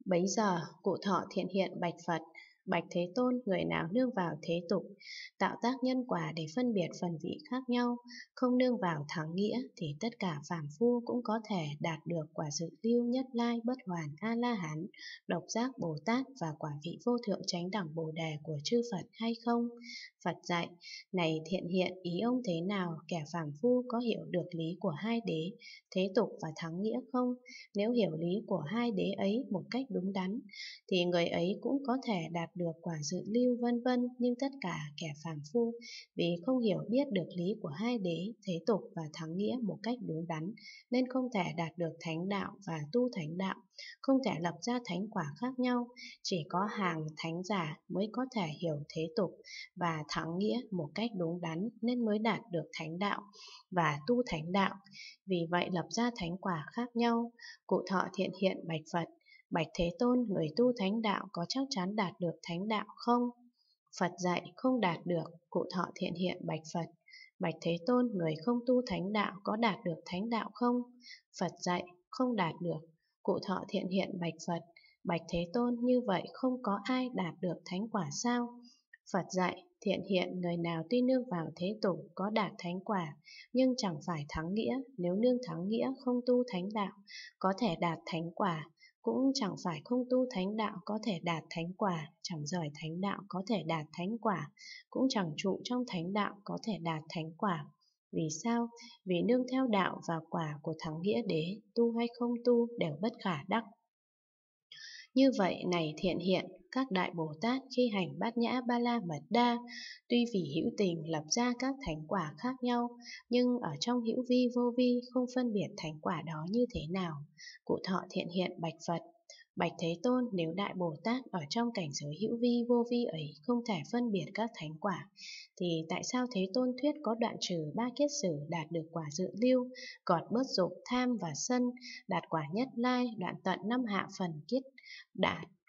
Bấy giờ, cụ thọ thiện hiện bạch Phật, bạch Thế Tôn, người nào nương vào thế tục, tạo tác nhân quả để phân biệt phần vị khác nhau, không nương vào thắng nghĩa, thì tất cả phàm phu cũng có thể đạt được quả dự lưu nhất lai bất hoàn A-la-hán, độc giác Bồ Tát và quả vị vô thượng chánh đẳng Bồ đề của chư Phật hay không? Phật dạy, này thiện hiện, ý ông thế nào, kẻ phàm phu có hiểu được lý của hai đế, thế tục và thắng nghĩa không? Nếu hiểu lý của hai đế ấy một cách đúng đắn, thì người ấy cũng có thể đạt được quả dự lưu vân vân, nhưng tất cả kẻ phàm phu vì không hiểu biết được lý của hai đế, thế tục và thắng nghĩa một cách đúng đắn, nên không thể đạt được thánh đạo và tu thánh đạo, không thể lập ra thánh quả khác nhau. Chỉ có hàng thánh giả mới có thể hiểu thế tục và thắng nghĩa một cách đúng đắn, nên mới đạt được thánh đạo và tu thánh đạo. Vì vậy lập ra thánh quả khác nhau. Cụ thọ thiện hiện bạch Phật, bạch Thế Tôn, người tu thánh đạo có chắc chắn đạt được thánh đạo không? Phật dạy không đạt được. Cụ thọ thiện hiện bạch Phật, bạch Thế Tôn, người không tu thánh đạo có đạt được thánh đạo không? Phật dạy không đạt được. Cụ thọ thiện hiện bạch Phật, bạch Thế Tôn, như vậy không có ai đạt được thánh quả sao? Phật dạy, thiện hiện, người nào tuy nương vào thế tục có đạt thánh quả, nhưng chẳng phải thắng nghĩa, nếu nương thắng nghĩa không tu thánh đạo, có thể đạt thánh quả, cũng chẳng phải không tu thánh đạo có thể đạt thánh quả, chẳng rời thánh đạo có thể đạt thánh quả, cũng chẳng trụ trong thánh đạo có thể đạt thánh quả. Vì sao? Vì nương theo đạo và quả của thắng nghĩa đế, tu hay không tu đều bất khả đắc. Như vậy này thiện hiện, các đại Bồ Tát khi hành bát nhã ba la mật đa, tuy vì hữu tình lập ra các thánh quả khác nhau, nhưng ở trong hữu vi vô vi không phân biệt thánh quả đó như thế nào. Cụ thọ thiện hiện bạch Phật, bạch Thế Tôn, nếu đại Bồ Tát ở trong cảnh giới hữu vi vô vi ấy không thể phân biệt các thánh quả, thì tại sao Thế Tôn thuyết có đoạn trừ ba kiết sử đạt được quả dự lưu, gọt bớt dục tham và sân, đạt quả nhất lai, đoạn tận năm hạ phần kiết đạt